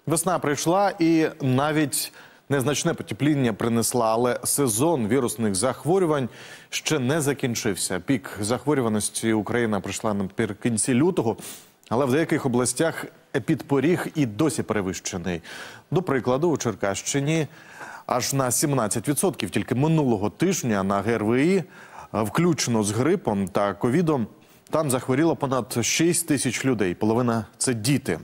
Весна прийшла і навіть незначне потепління принесла, але сезон вірусних захворювань ще не закінчився. Пік захворюваності Україна прийшла наприкінці лютого, але в деяких областях епідпоріг і досі перевищений. До прикладу, у Черкащині аж на 17% тільки минулого тижня на ГРВІ, включно з грипом та ковідом, там захворіло понад 6 тисяч людей. Половина – це діти.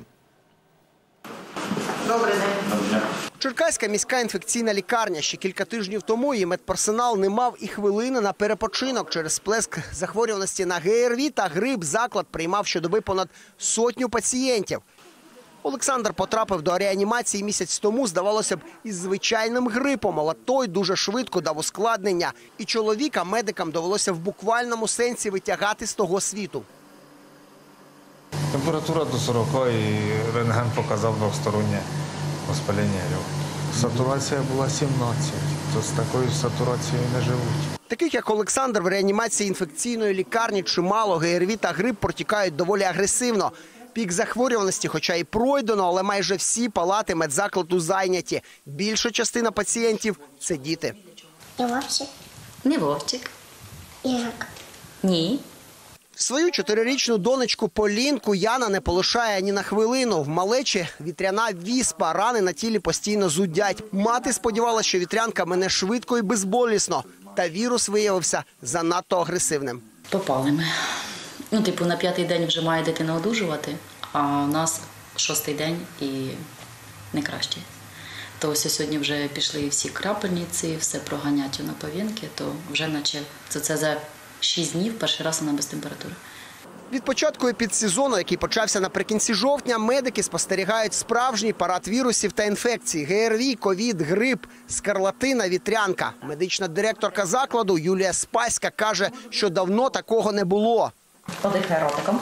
Добрий день. Черкаська міська інфекційна лікарня. Ще кілька тижнів тому її медперсонал не мав і хвилини на перепочинок. Через сплеск захворюваності на ГРВІ та грип заклад приймав щодоби понад 100 пацієнтів. Олександр потрапив до реанімації місяць тому, здавалося б, із звичайним грипом, але той дуже швидко дав ускладнення. І чоловіка медикам довелося в буквальному сенсі витягати з того світу. Температура до 40 і рентген показав двостороннє воспалення легких. Сатурація була 17, то з такою сатурацією не живуть. Таких, як Олександр, в реанімації інфекційної лікарні чимало. ГРВІ та грип протікають доволі агресивно. Пік захворюваності, хоча і пройдено, але майже всі палати медзакладу зайняті. Більша частина пацієнтів – це діти. І Вовчик? Не Вовчик. Іжак? Ні. Свою 4-річну донечку Полінку Яна не полишає ані на хвилину. В малечі вітряна віспа, рани на тілі постійно зудять. Мати сподівалася, що вітрянка мине швидко і безболісно. Та вірус виявився занадто агресивним. Попали ми. На 5-й день вже має дитина одужувати, а у нас 6-й день і не краще. То ось сьогодні вже пішли всі крапельниці, все проганять на повінки, то вже наче це за 6 днів перший раз вона без температури. Від початку епідсезону, який почався наприкінці жовтня, медики спостерігають справжній парад вірусів та інфекцій. ГРВІ, ковід, грип, скарлатина, вітрянка. Медична директорка закладу Юлія Спаська каже, що давно такого не було. Подихай ротиком.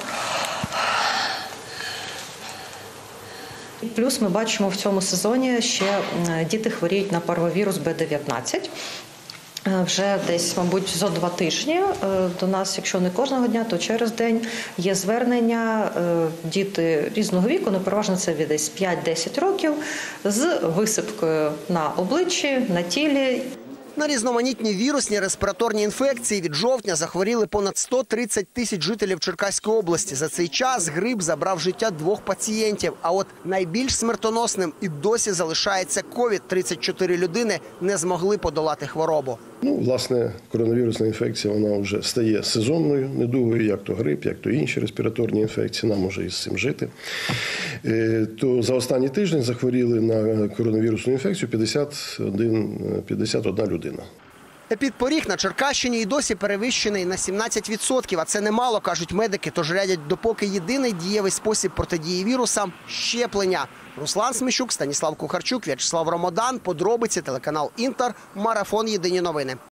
Плюс ми бачимо в цьому сезоні ще діти хворіють на парвовірус Б19. Вже десь, мабуть, за 2 тижні до нас, якщо не кожного дня, то через день є звернення. Діти різного віку, ну переважно це від десь 5-10 років, з висипкою на обличчі, на тілі. На різноманітні вірусні респіраторні інфекції від жовтня захворіли понад 130 тисяч жителів Черкаської області. За цей час грип забрав життя 2 пацієнтів. А от найбільш смертоносним і досі залишається ковід. 34 людини не змогли подолати хворобу. Власне, коронавірусна інфекція, вона вже стає сезонною недугою, як то грип, як то інші респіраторні інфекції, нам уже із цим жити. То за останній тиждень захворіли на коронавірусну інфекцію 51 людина. Епідпоріг на Черкащині і досі перевищений на 17%, а це немало, кажуть медики, тож радять, допоки єдиний дієвий спосіб протидії вірусам – щеплення. Руслан Сміщук, Станіслав Кухарчук, В'ячеслав Ромодан, подробиці, телеканал «Інтер», марафон «Єдині новини».